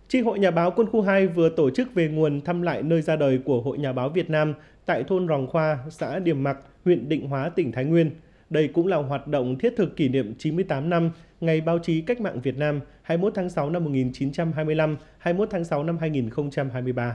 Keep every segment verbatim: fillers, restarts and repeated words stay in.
Chi hội Nhà báo Quân khu hai vừa tổ chức về nguồn thăm lại nơi ra đời của Hội Nhà báo Việt Nam tại thôn Ròng Khoa, xã Điềm Mạc, huyện Định Hóa, tỉnh Thái Nguyên. Đây cũng là hoạt động thiết thực kỷ niệm chín mươi tám năm Ngày Báo chí Cách mạng Việt Nam hai mươi mốt tháng sáu năm một nghìn chín trăm hai mươi lăm, hai mươi mốt tháng sáu năm hai nghìn không trăm hai mươi ba.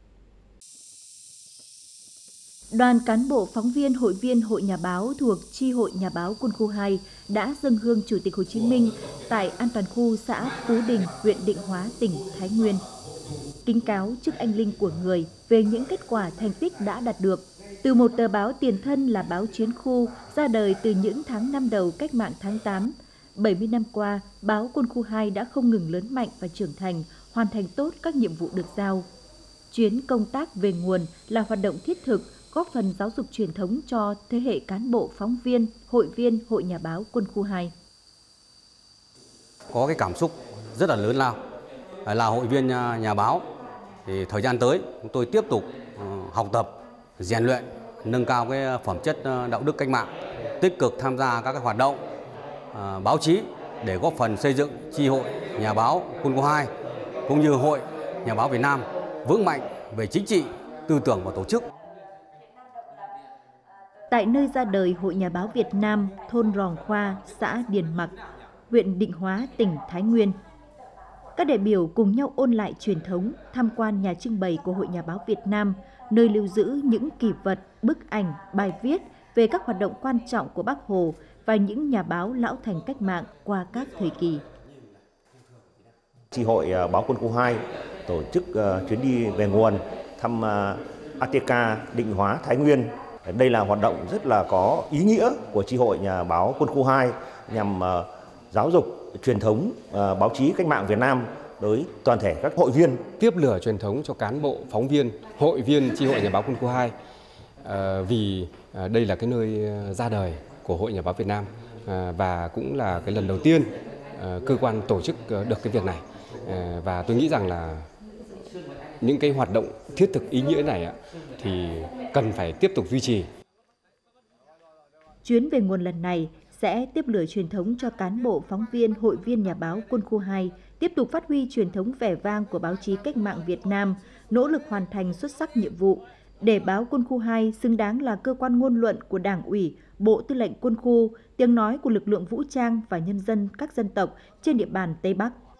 Đoàn cán bộ phóng viên hội viên Hội Nhà báo thuộc Chi hội Nhà báo Quân khu hai đã dâng hương Chủ tịch Hồ Chí Minh tại An toàn khu xã Phú Đình, huyện Định Hóa, tỉnh Thái Nguyên. Kính cáo trước anh linh của người về những kết quả thành tích đã đạt được. Từ một tờ báo tiền thân là báo Chiến khu ra đời từ những tháng năm đầu cách mạng tháng tám, bảy mươi năm qua, báo Quân khu hai đã không ngừng lớn mạnh và trưởng thành, hoàn thành tốt các nhiệm vụ được giao. Chuyến công tác về nguồn là hoạt động thiết thực, góp phần giáo dục truyền thống cho thế hệ cán bộ, phóng viên, hội viên Hội Nhà báo Quân khu hai. Có cái cảm xúc rất là lớn lao. Là hội viên nhà báo, thì thời gian tới chúng tôi tiếp tục học tập, rèn luyện, nâng cao cái phẩm chất đạo đức cách mạng, tích cực tham gia các cái hoạt động báo chí để góp phần xây dựng Chi hội Nhà báo Quân khu hai cũng như Hội Nhà báo Việt Nam vững mạnh về chính trị, tư tưởng và tổ chức. Tại nơi ra đời Hội Nhà báo Việt Nam, thôn Ròng Khoa, xã Điền Mạc, huyện Định Hóa, tỉnh Thái Nguyên, các đại biểu cùng nhau ôn lại truyền thống, tham quan nhà trưng bày của Hội Nhà báo Việt Nam, nơi lưu giữ những kỷ vật, bức ảnh, bài viết về các hoạt động quan trọng của Bác Hồ và những nhà báo lão thành cách mạng qua các thời kỳ. Chi hội báo Quân khu hai tổ chức chuyến đi về nguồn thăm a tê ca Định Hóa, Thái Nguyên. Đây là hoạt động rất là có ý nghĩa của Chi hội Nhà báo Quân khu hai nhằm giáo dục truyền thống báo chí cách mạng Việt Nam tới toàn thể các hội viên. Tiếp lửa truyền thống cho cán bộ, phóng viên, hội viên Chi hội Nhà báo Quân khu hai à, vì à, đây là cái nơi ra đời của Hội Nhà báo Việt Nam à, và cũng là cái lần đầu tiên à, cơ quan tổ chức được cái việc này à, và tôi nghĩ rằng là những cái hoạt động thiết thực ý nghĩa này à, thì cần phải tiếp tục duy trì. Chuyến về nguồn lần này sẽ tiếp lửa truyền thống cho cán bộ, phóng viên, hội viên Nhà báo Quân khu hai, tiếp tục phát huy truyền thống vẻ vang của báo chí cách mạng Việt Nam, nỗ lực hoàn thành xuất sắc nhiệm vụ, để báo Quân khu hai xứng đáng là cơ quan ngôn luận của Đảng ủy, Bộ Tư lệnh Quân khu, tiếng nói của lực lượng vũ trang và nhân dân các dân tộc trên địa bàn Tây Bắc.